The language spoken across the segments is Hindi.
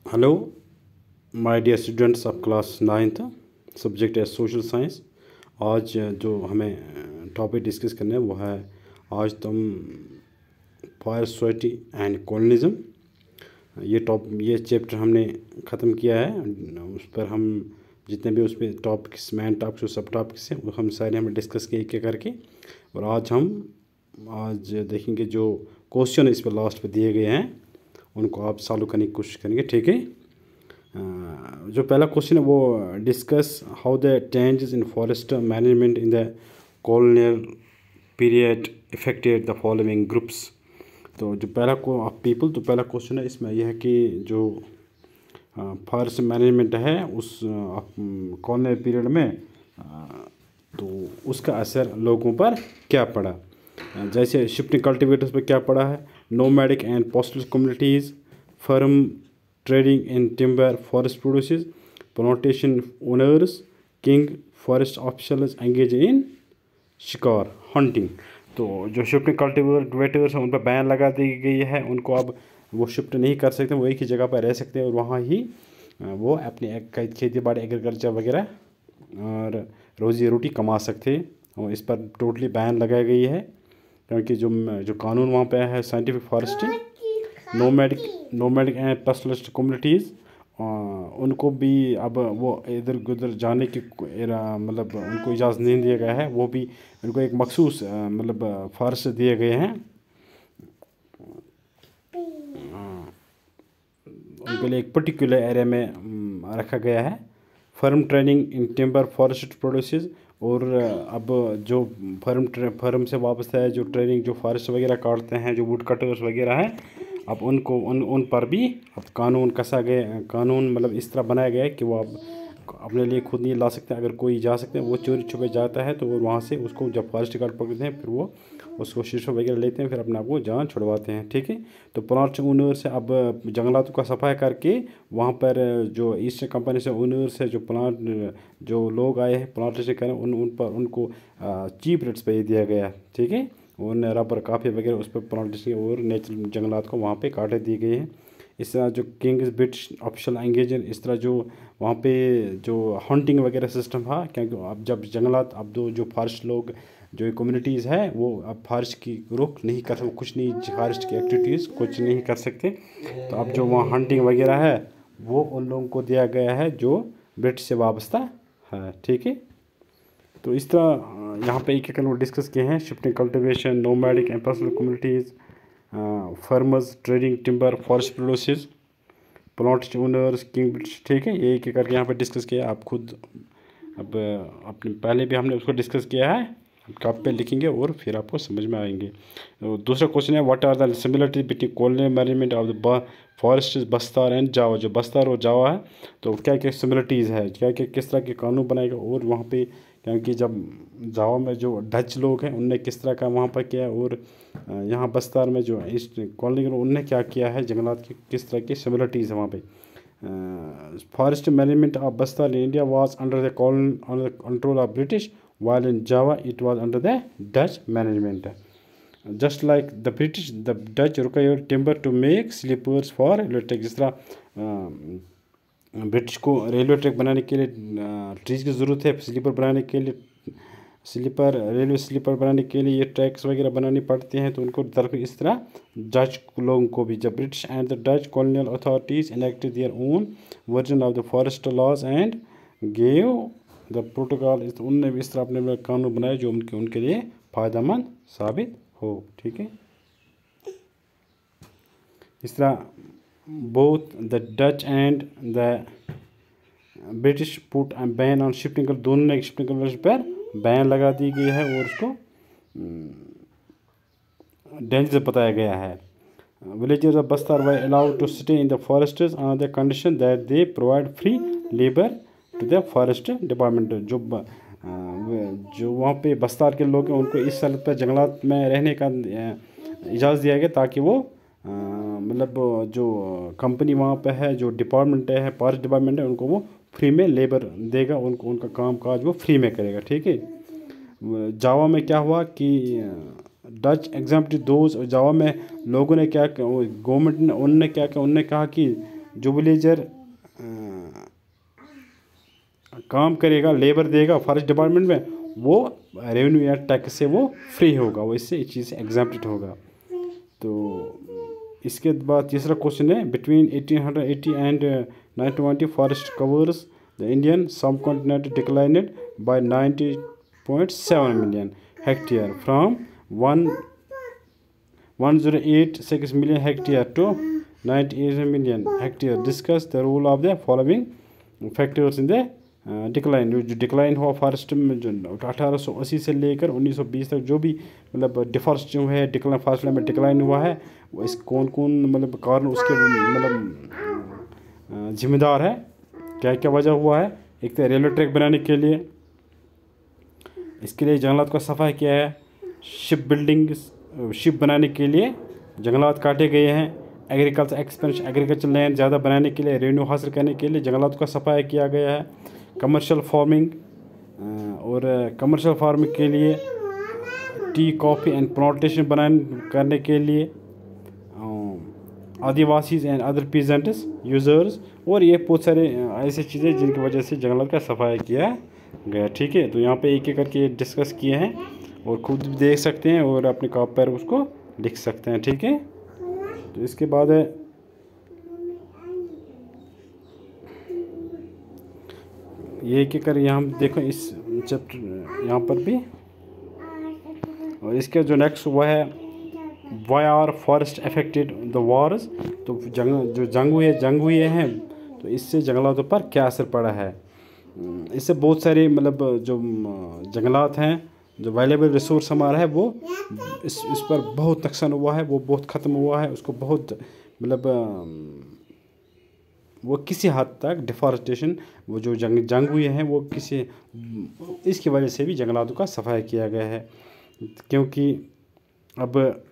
Hello my dear students of class 9th। Subject है सोशल साइंस। आज जो हमें टॉपिक डिस्कस करना है वो है आज तुम फायर सोसाइटी एंड कॉलोनिज्म। ये चैप्टर हमने ख़त्म किया है। उस पर हम जितने भी उस पर टॉपिक्स मेन टॉपिक्स और सब टॉपिक्स हैं वो हम सारे हमने डिस्कस किए एक एक करके। और आज देखेंगे जो क्वेश्चन इस पर लास्ट पे दिए गए हैं उनको आप सॉल्व करने की कोशिश करेंगे, ठीक है। जो पहला क्वेश्चन है वो discuss how the changes in forest management in the colonial period affected the following groups. तो जो पहला को ऑफ पीपल, तो पहला क्वेश्चन है इसमें यह है कि जो फॉरेस्ट मैनेजमेंट है उस कॉलोनियल पीरियड में तो उसका असर लोगों पर क्या पड़ा। जैसे शिफ्टिंग कल्टीवेटर्स पर क्या पड़ा है, nomadic and pastoral communities, firm trading in timber forest produces, plantation owners, king forest officers engage in शिकार हंटिंग। तो जो शिफ्टिंग कल्टीवेटर्स हैं उन पर बैन लगा दी गई है, उनको अब वो शिफ्ट नहीं कर सकते, वो एक ही जगह पर रह सकते हैं और वहाँ ही वो अपनी खेती बाड़ी एग्रीकल्चर वगैरह और रोज़ी रोटी कमा सकते हैं। और इस पर टोटली बैन लगाई गई है क्योंकि जो कानून वहाँ पे है scientific forestry, nomadic and pastoralist communities, उनको भी अब वो इधर उधर जाने की मतलब उनको इजाज़त नहीं दिया गया है। वो भी उनको एक मखसूस मतलब फॉरेस्ट दिए गए हैं, उनके लिए एक पर्टिकुलर एरिया में रखा गया है। Firm training in timber forest produces, और अब जो फर्म से वाबस्ता है जो ट्रेनिंग जो फॉरेस्ट वगैरह काटते हैं, जो वुड कटर्स वगैरह हैं, अब उनको उन पर भी अब कानून कसा गया, कानून मतलब इस तरह बनाया गया है कि वो अब अपने लिए खुद नहीं ला सकते। अगर कोई जा सकते हैं वो चोरी छुपे जाता है तो वो वहाँ से उसको जब फॉरेस्ट गार्ड पकड़ते हैं फिर वो उसको शीशो वगैरह लेते हैं, फिर अपने आप को जान छुड़वाते हैं, ठीक है। तो प्लांट ओनर से अब जंगलातों का सफाई करके वहाँ पर जो ईस्ट कंपनी से ओनर से जो प्लांट जो लोग आए हैं प्लांटेशन करें उन पर उनको चीप रेट्स पे दिया गया, ठीक है। उन रबर काफ़ी वगैरह उस पर प्लांटेशन और नेचुरल जंगलात को वहाँ पे काटे दिए गए हैं। इस तरह जो किंग्स ब्रिटिश ऑफिशियल एंगेजन, इस तरह जो वहाँ पे जो हंटिंग वगैरह सिस्टम था, क्योंकि अब जब जंगलात अब जो फॉरेस्ट लोग जो कम्युनिटीज़ है वो अब फॉरेस्ट की रोक नहीं कर सकते, कुछ नहीं फॉरेस्ट की एक्टिविटीज़ कुछ नहीं कर सकते। तो अब जो वहाँ हंटिंग वगैरह है वो उन लोगों को दिया गया है जो ब्रिटिश से वाबस्ता है, ठीक है। तो इस तरह यहाँ पे एक एक लोग डिस्कस किए हैं, shifting cultivation, nomadic and personal communities, farmers trading timber forest produces, plant owners, king British, ठीक है। ये एक एक करके यहाँ पे डिस्कस किया। आप खुद अब अपने पहले भी हमने उसको डिस्कस किया है, कप पे लिखेंगे और फिर आपको समझ में आएंगे। तो दूसरा क्वेश्चन है what are the similarities between colonial management of the forest Bastar and Java. जो बस्तार और जावा है तो क्या क्या सिमिलरिटीज़ है, क्या क्या किस तरह के कानून बनाएगा, और वहाँ पे क्योंकि जब जावा में जो डच लोग हैं उनने किस तरह का वहाँ पर किया, और यहाँ बस्तार में जो ईस्ट कॉलोनी उनने क्या किया है, जंगलात की किस तरह की सिमिलरिटीज़ है वहाँ पे। Forest management of Bastar in India was under the control of British, while in Java it was under the Dutch management. Just like the British, the Dutch required timber to make sleepers for railway track। जिस तरह ब्रिटिश को रेलवे ट्रैक बनाने के लिए ट्रीज की ज़रूरत है, स्लीपर बनाने के लिए रेलवे स्लीपर बनाने के लिए ये ट्रैक्स वगैरह बनानी पड़ती हैं, तो उनको तरफ इस तरह डच लोगों को भी जब British and the Dutch colonial authorities enacted their own version of the forest laws and gave the protocol, उनने भी इस तरह अपने कानून बनाए जो उनके लिए फ़ायदेमंद साबित हो, ठीक है। इस तरह both the Dutch and the British put ban on shifting, दोनों ने शिफ्टिंग पर बैन लगा दी गई है और उसको डेंजर बताया गया है। Villagers of Bastar were allowed to stay in the forests on the condition that they provide free labour to the forest department. जो वहाँ पे बस्तार के लोग हैं उनको इस हालत पर जंगलात में रहने का इजाज़त दिया गया ताकि वो मतलब जो कंपनी वहाँ पे है, जो डिपार्टमेंट है फॉरेस्ट डिपार्टमेंट है, उनको वो फ्री में लेबर देगा, उनको उनका काम काज वो फ्री में करेगा, ठीक है। जावा में क्या हुआ कि डच एग्जाम्प्टेड दोज, जावा में लोगों ने क्या गवर्नमेंट ने उनने क्या किया, उनने कहा कि जो विलेजर काम करेगा, लेबर देगा फॉरेस्ट डिपार्टमेंट में, वो रेवेन्यू या टैक्स से वो फ्री होगा, वो इससे इस चीज़ से एग्जम्प्टेड होगा। तो इसके बाद तीसरा क्वेश्चन है, between 1880 and 1920 forest covers the Indian subcontinent declined by 90.7 million hectare from 1086 million hectare to 98 million hectare। Discuss the role of the following factors in the decline. जो डिक्लाइन हुआ फॉरेस्ट में, जो 1880 से लेकर 1920 तक जो भी मतलब डिफॉरेस्ट जो है, डिक्लाइन फॉरेस्ट में डिक्लाइन हुआ है, वो इस कौन कौन मतलब कारण उसके मतलब जिम्मेदार है, क्या क्या वजह हुआ है। एक तो रेलवे ट्रैक बनाने के लिए, इसके लिए जंगलात का सफाई किया है। शिप बनाने के लिए जंगलात काटे गए हैं। एग्रीकल्चर एक्सपेंशन, एग्रीकल्चर लैंड ज़्यादा बनाने के लिए, रेवेन्यू हासिल करने के लिए जंगलात का सफाई किया गया है। कमर्शियल फार्मिंग, और कमर्शियल फार्मिंग के लिए टी, कॉफ़ी एंड प्लांटेशन करने के लिए Adivasis and other peasants users, और ये बहुत सारे ऐसी चीज़ें जिनकी वजह से जंगलात का सफाई किया गया। ठीक है, तो यहाँ पे एक एक करके डिस्कस किए हैं और खुद भी देख सकते हैं और अपने कॉपी पर उसको लिख सकते हैं। ठीक है, तो इसके बाद है ये कि कर यहाँ देखो इस चैप्टर यहाँ पर भी, और इसके जो नेक्स्ट हुआ है, why are forest affected the wars. तो जंग हुए हैं, तो इससे जंगलातों पर क्या असर पड़ा है। इससे बहुत सारे मतलब जो जंगलात हैं, जो वैल्यूएबल रिसोर्स हमारा है, वो इस पर बहुत नुकसान हुआ है, वो बहुत ख़त्म हुआ है, उसको बहुत मतलब वो किसी हद तक डिफॉरेस्टेशन, वो जो जंग हुए हैं, वो किसी इसकी वजह से भी जंगलातों का सफाई किया गया है। क्योंकि अब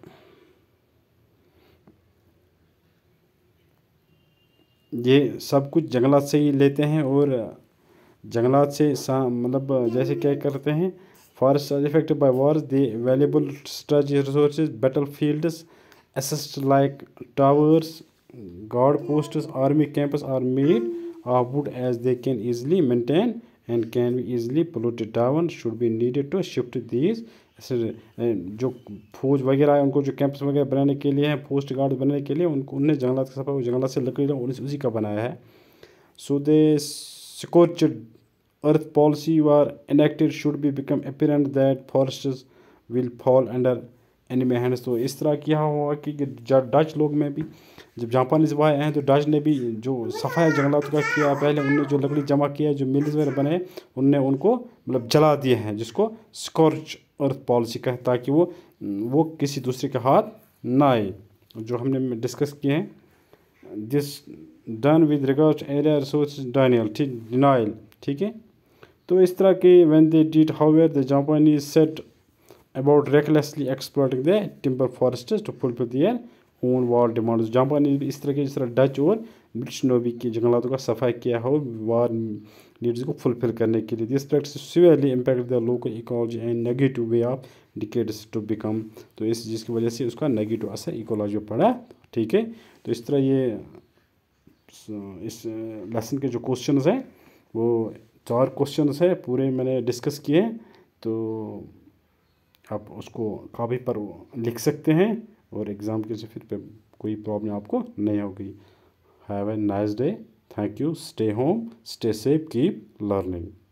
ये सब कुछ जंगलात से ही लेते हैं, और जंगलात से मतलब जैसे क्या करते हैं, forest are affected by wars, the valuable strategic resources, battlefields, assets like towers, guard posts, army camps are made of wood as they can easily maintain and can be easily polluted down should be needed to shift these। जो फौज वगैरह है, उनको जो कैंप्स वगैरह बनाने के लिए हैं, पोस्ट गार्ड बनाने के लिए, उनको उनने जंगलात का सफाई, जंगलात से लकड़ी उसी का बनाया है। So they scorched earth policy were enacted should be become apparent that forests will fall under enemy hands. तो इस तरह किया हुआ कि डच लोग में भी, जब जापानीज वहाँ आए हैं, तो डच ने भी जो सफाई जंगलात का किया, पहले उनने जो लकड़ी जमा किया, जो मिल्स वगैरह बने, उनने उनको मतलब जला दिए हैं, जिसको स्कॉर्च अर्थ पॉलिसी का है, ताकि वो किसी दूसरे के हाथ ना आए, जो हमने डिस्कस किए हैं। This done with regard area resource denial. ठीक है, तो इस तरह के when they did however the Japanese set about recklessly exploiting the timber forests to fulfill their own war demands। जापानी भी इस तरह डच और ब्रिटिश ने की जंगलातों का सफाई किया हो वार नीड्स को फुलफिल करने के लिए। This practice severely impact the local ecology and negative way of decades to become. तो इस जिसकी वजह से उसका नेगेटिव असर इकोलॉजी पर पड़ा। ठीक है, तो इस तरह ये इस लेसन के जो क्वेश्चंस हैं, वो 4 क्वेश्चंस है पूरे मैंने डिस्कस किए हैं। तो आप उसको कॉपी पर लिख सकते हैं, और एग्ज़ाम के से फिर कोई प्रॉब्लम आपको नहीं होगी। Have a nice day, thank you, stay home, stay safe, keep learning.